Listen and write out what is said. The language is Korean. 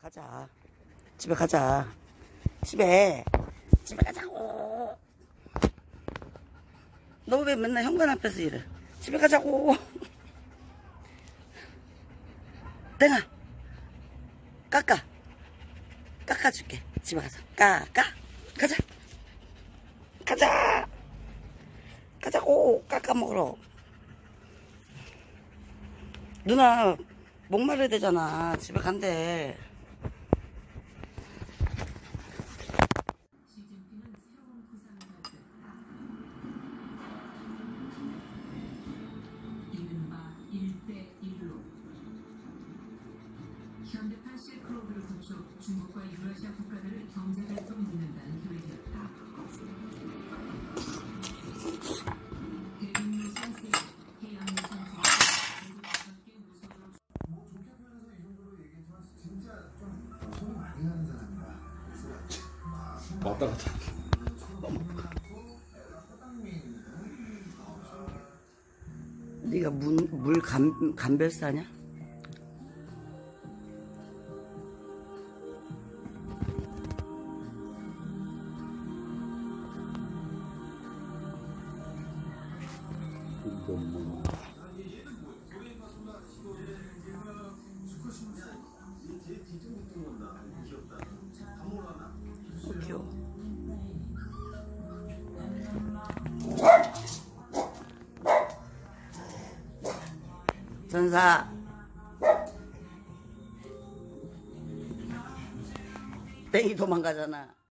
가자. 집에 가자. 집에 가자고. 너 왜 맨날 현관 앞에서 이래? 집에 가자고. 땡아, 깎아줄게. 집에 가자. 가자고. 깎아 먹으러. 누나 목마르야 되잖아. 집에 간대. 현대판 실크로드를 거쳐 중국과 유라시아 국가들을 경제활동 잇는다는 계획이었다. 대륙유산 세계, 해양유산 세계, 모두 5개 무소로 뭐 좋게 표현해서 이 정도로 얘기했지만 진짜 좀 손이 많이 가는 사람이라. 왔다 갔다. 네가 물 감별사냐? 귀여워. 전사 땡이 도망가잖아.